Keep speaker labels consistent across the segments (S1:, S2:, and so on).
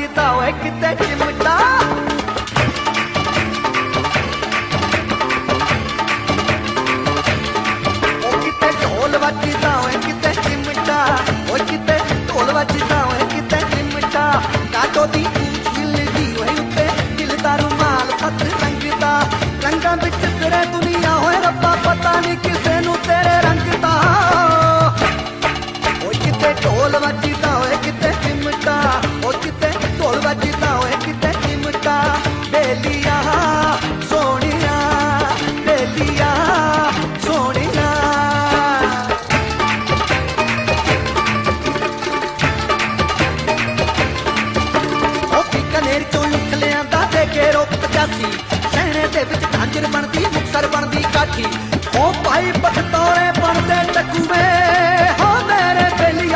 S1: ਵੱਜਦਾ ਓਏ ਕਿਤੇ ਚਿਮਟਾ ਵੱਜਦਾ ਓਏ ਕਿਤੇ ਚਿਮਟਾ ਓਏ ਕਿਤੇ ਢੋਲ ਵੱਜਦਾ ਓਏ ਕਿਤੇ ਚਿਮਟਾ ਕਾਟੋ ਦੀ ਪੂਛ ਹਿੱਲਦੀ ਓਏ ਉੱਤੇ ਦਿਲ ਦਾ ਰੁਮਾਲ ਸੱਤ ਰੰਗ ਦਾ ਰੰਗਾਂ ਵਿੱਚ ਫਿਰੇ ਦੁਨੀਆ ਹੋਏ ਰੱਬਾ ਪਤਾ ਨਹੀਂ ਕਿਸੇ ਨੂੰ ਤੇਰੇ ਰੰਗ ਦਾ ਓਏ ਕਿਤੇ ਢੋਲ ਵੱਜਦਾ ਓਏ ਕਿਤੇ ਚਿਮਟਾ ਓਏ ਕਿਤੇ ਢੋਲ ਵੱਜਦਾ ਓਏ ਕਿਤੇ ਚਿਮਟਾ ਬੇਲੀਆ ਸੋਹਣਿਆ ਬੇਲੀਆ ਸੋਹਣਿਆ शहरे दे विच झांजर बनदी मुक्तसर बनदी काठी ओ भाई बखतौरे बनदे टकुए हो मेरे बेलिया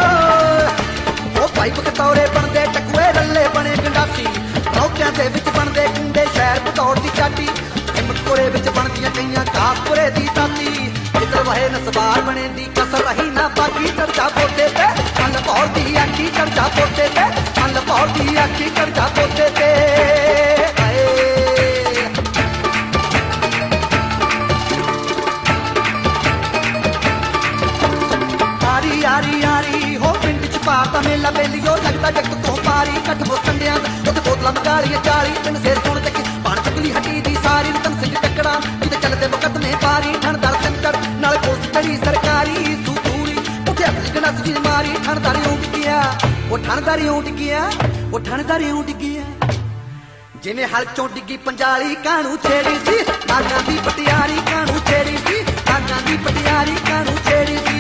S1: ओ भाई बखतौरे बनदे टकुए रल्ले बने गंडासी रौकियां दे विच बनदे कुंडे शहर बतौर दी चाटी हिम्मतपुरे विच बनदियां कईयां कासपुरे दी ताती जिधर वहे नसबार बने दी कसर रही ना बाकी चर्चा पोते ते मन भौर दी आखी चर्चा पोते ते मन भौर दी आखी चर्चा पोते ते यारी यारी हो पिंड च पाता मेला बेलियो लगता जगत तो पारी कठ बोतंडिया उते बोतला मगालियां 40 पिंड सिर सुन तक पान चकली हटी दी सारी रतन सिंह टकड़ा किते चलदे मुकदमे पारी ठणदार चंकर नाल पुलिस चढ़ी सरकारी सूतूरी उठे अपनी गणस जी मारी ठणदारी उठ गया वो ठणदारी उठ गया वो ठणदारी उठ गया जिवें हल चों डिग्गी पंजाली कानू छेड़ी सी नागां दी पटियारी कानू छेड़ी सी नागां दी पटियारी कानू छेड़ी सी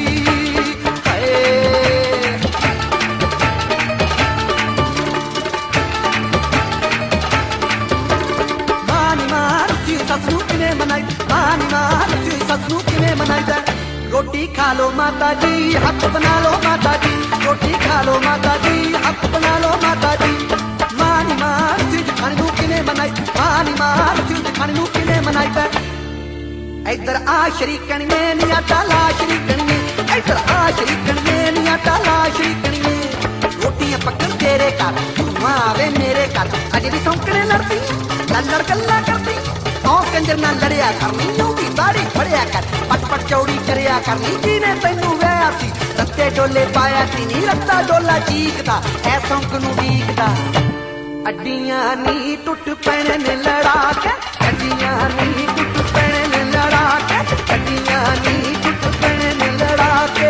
S1: रोटी खा लो माता जी हक बना लो माता जी रोटी खा लो माता जी हक बना लो माता जी मानी मार चीज खाने नू किने मनाई मानी मार चीज खाने नू किने मनाई पे इधर आ शरीकन में नी आटा ला शरीकन में इधर आ शरीकन में नी आटा ला शरीकन में रोटियां पकन तेरे घर तू आवे मेरे घर अजे भी सौंकने लड़ती लड़ गल्ला करती कंजर ना लड़िया करनी यूं दाड़ी फड़िया कर पट पट चौड़ी करिया करनी जीने तैनू वैया सी रत्ते डोले पाया सी नी रत्ता डोला चीकदा ऐ सौंक नू डीकदा अड्डियां नी टुट पैणे ने लड़ा के अड्डियां नी टुट पैणे ने लड़ा के अड्डियां नी टुट पैणे ने लड़ा के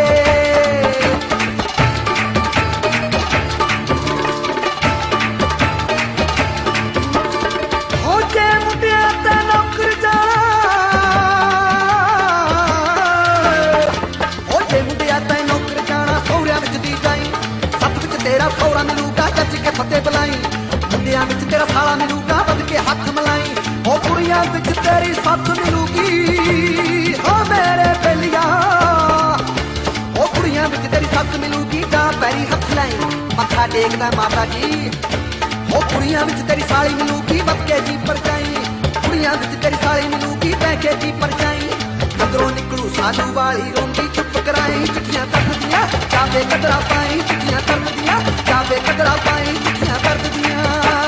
S1: सौरा मिलूगा जज के फतेह बुलाई मुंडिया विच तेरा साला मिलूगा बद के हथ मलाई ओ कुड़ियां विच तेरी सस मिलूगी ओ मेरे बेलिया ओ कुड़ियां विच तेरी सस मिलूगी जा पैरी हथ लाई मत्था टेकदा माता जी ओ कुड़ियां विच तेरी साली मिलूगी बद के जी परजाई कुड़ियां विच तेरी साली मिलूगी बैके जी परजाई मगरों निकलू सालू वाली रोंदी चुप कराई चिट्ठियां तक दिया जावे कदरा पाई चिट्ठियां कर दिया जावे कदरा पाई चिट्ठियां कर दिया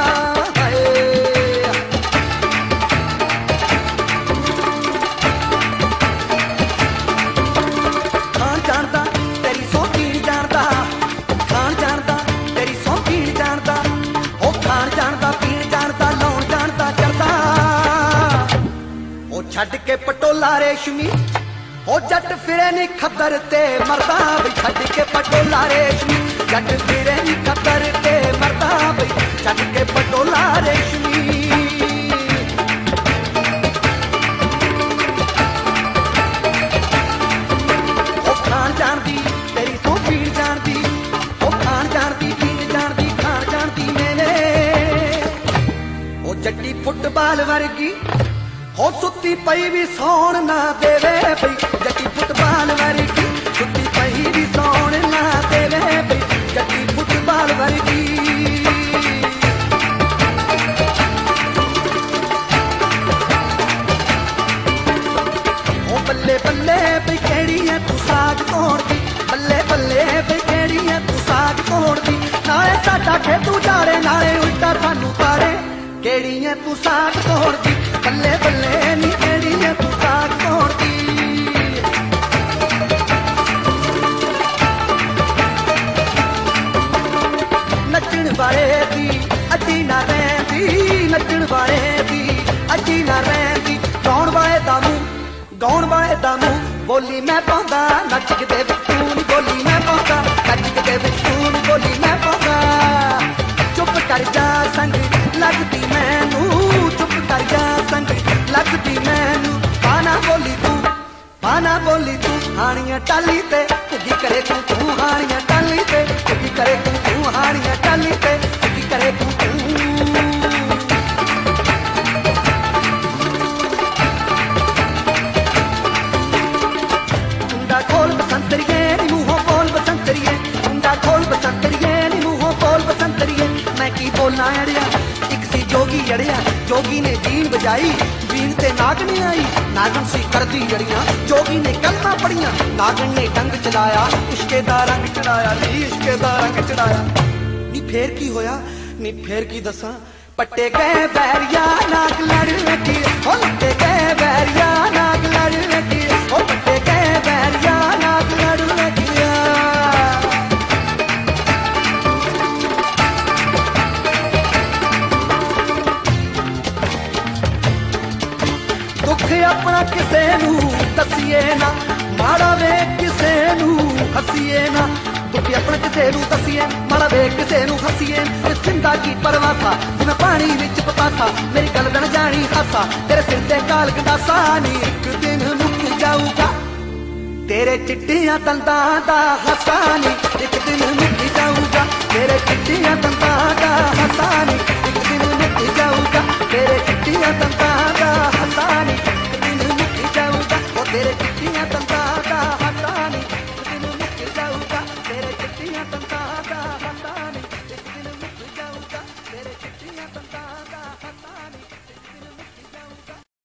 S1: खान जानदा तेरी सौंकीन जानदा खान जानदा तेरी सौंकीन जानदा ओ खान जानदा पीण जानदा लाउण जानदा चरदा ओ छड्ड के पटोला रेशमी ओ जट फिरे नी खतर ते मरदा बई छड्ड के पटोला रेशमी जट फिरे नी खतर ते मरदा बई छड्ड के पटोला रेशमी ओ खान जानदी तेरी तो पीण जानदी ओ खान जानदी पीण जानदी खान जानदी मैंने ओ जट्टी फुटबाल वर्गी हो सुती पई भी सौण ना देवे बई जट्टी फुटबाल वर्गी सुती पई भी सौण ना देवे बई जट्टी फुटबाल वर्गी ओ बल्ले बल्ले बई केड़ी है तू साग तोड़ दी बल्ले बल्ले बई केड़ी है तू साग तोड़ दी नाले साडा खेतू जाड़े नाले उल्टा सानू पाड़े केड़ी है तू साग तोड़दी बल्ले बल्ले नी केड़ी है तू साग तोड़दी नचण वाले दी अजी ना रैंदी नचण वाले दी अजी ना रैंदी गाउण वाले दा मूंह बोली मैं पाउंदा नच के दे विच तू नी बोली मैं पाउंदा नच के दे विच तू नी बोली मैं पाउंदा चुप कर जा संग लगदी मैनू चुप कर जा संग लगदी मैनू पाना बोली तू हानियां टाली ते की करे तू हानियां टाली ते की करे तू हानियां टाली ते की करे तू मुंडा खोल बसंतरिए नी मुंहों बोल बसंतरिए मुंडा खोल बसंतरिए नी मुंहों बोल बसंतरिए मैं की बोलना अड़िया एक सी जोगी अड़िया जोगी ने बीन बजाई बीन ते नागन आई नागन सी करदी जड़ियां जोगी ने कलमा पढ़ियां नागन ने डंग चलाया इश्के दा रंग चढ़ाया नी इश्के दा रंग चढ़ाया नी फेर की होया नी फेर की दसां पट्टे गए बैरिया नाग लड़ लगी ओ लट्टे गए बैरिया नाग लड़ लगी ओ पट्टे गए बैरिया नाग लड़ लगिया दुख अपना किसे नू दसिए ना माड़ा वे किसे नू हसीए ना दुख अपना किसे नू दसिए माड़ा वे किसे नू हसीए इस जिंदा की परवासा जिवें पानी विच पतासा मेरी गल बन जानी हासा तेरे सिर ते काल गंडासा नी एक दिन मुक जाऊगा तेरे चिट्टियां दंदां दा हसा नी एक दिन मुक जाऊगा तेरे चिट्टियां दंदां दा हसा नी एक दिन मुक जाऊगा तेरे चिट्टियां दंदां दा हसा नी एक दिन मुक जाऊगा ओ तेरे चिट्टियां दंदां दा हसा नी एक दिन मुक जाऊगा तेरे चिट्टियां दंदां दा